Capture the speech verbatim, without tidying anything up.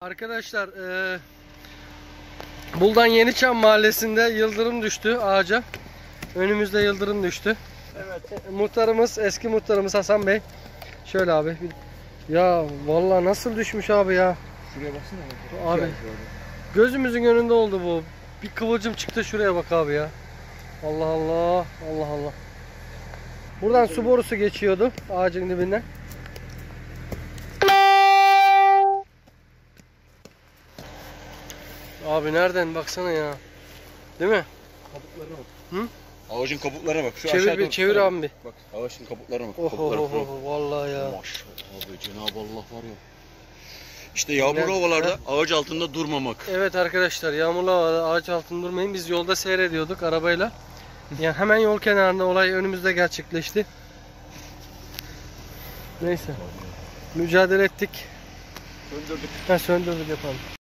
Arkadaşlar e, Buldan Yeniçam Mahallesi'nde yıldırım düştü ağaca. Önümüzde yıldırım düştü. Evet. E, muhtarımız, eski muhtarımız Hasan Bey. Şöyle abi. Ya vallahi nasıl düşmüş abi ya. Şuraya baksana. Abi. Gözümüzün önünde oldu bu. Bir kıvılcım çıktı, şuraya bak abi ya. Allah Allah. Allah Allah. Buradan su borusu geçiyordu ağacın dibinden. Abi nereden baksana ya. Değil mi? Kabuklarına bak. Hı? Ağacın kabuklarına bak. Şu Çevir bir, çevir abi bir. Bak ağacın kabuklarına bak. Oh oh oh, oh vallahi ya. Maşallah abi, Cenab-ı Allah var ya. İşte yağmurlu Ne- havalarda ne? ağaç altında durmamak. Evet arkadaşlar, yağmurlu havada ağaç altında durmayın. Biz yolda seyrediyorduk arabayla. Yani hemen yol kenarında, olay önümüzde gerçekleşti. Neyse. Mücadele ettik. Söndürdük. Ha, söndürdük yapalım.